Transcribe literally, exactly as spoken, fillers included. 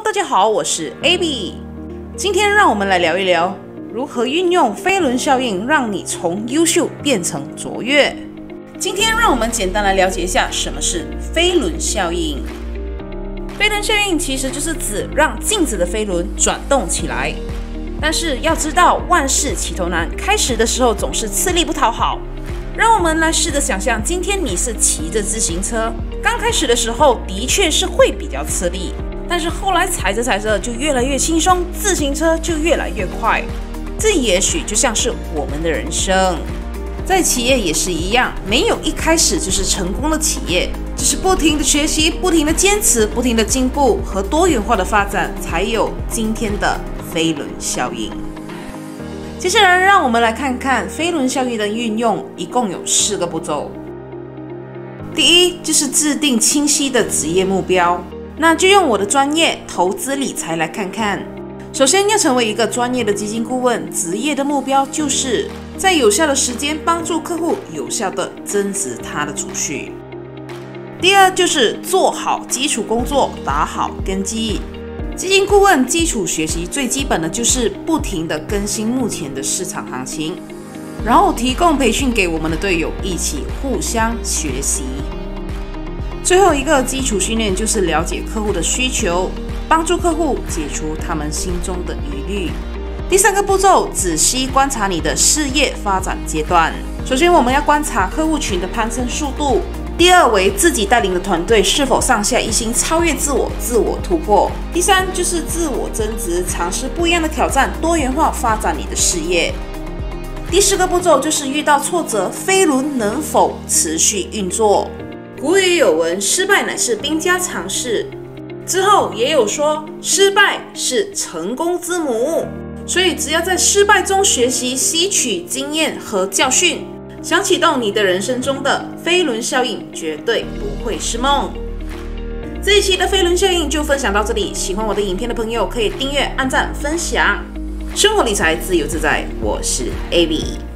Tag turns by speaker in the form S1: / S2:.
S1: 大家好，我是 Abby。今天让我们来聊一聊如何运用飞轮效应，让你从优秀变成卓越。今天让我们简单来了解一下什么是飞轮效应。飞轮效应其实就是指让镜子的飞轮转动起来。但是要知道，万事起头难，开始的时候总是吃力不讨好。让我们来试着想象，今天你是骑着自行车，刚开始的时候的确是会比较吃力，但是后来踩着踩着就越来越轻松，自行车就越来越快。这也许就像是我们的人生，在企业也是一样，没有一开始就是成功的企业，只是不停的学习，不停的坚持，不停的进步和多元化的发展，才有今天的飞轮效应。接下来让我们来看看飞轮效应的运用，一共有四个步骤。第一就是制定清晰的职业目标，那就用我的专业投资理财来看看。首先要成为一个专业的基金顾问，职业的目标就是在有效的时间帮助客户有效的增值他的储蓄。第二就是做好基础工作，打好根基。基金顾问基础学习最基本的就是不停地更新目前的市场行情，然后提供培训给我们的队友，一起互相学习。最后一个基础训练就是了解客户的需求，帮助客户解除他们心中的疑虑。第三个步骤，仔细观察你的事业发展阶段。首先我们要观察客户群的攀升速度，第二为自己带领的团队是否上下一心，超越自我，自我突破。第三就是自我增值，尝试不一样的挑战，多元化发展你的事业。第四个步骤就是遇到挫折，飞轮能否持续运作。古语有文，失败乃是兵家常事。之后也有说，失败是成功之母。所以只要在失败中学习，吸取经验和教训，想启动你的人生中的飞轮效应，绝对不会是梦。这一期的飞轮效应就分享到这里，喜欢我的影片的朋友可以订阅、按赞、分享。生活理财自由自在，我是 Abby。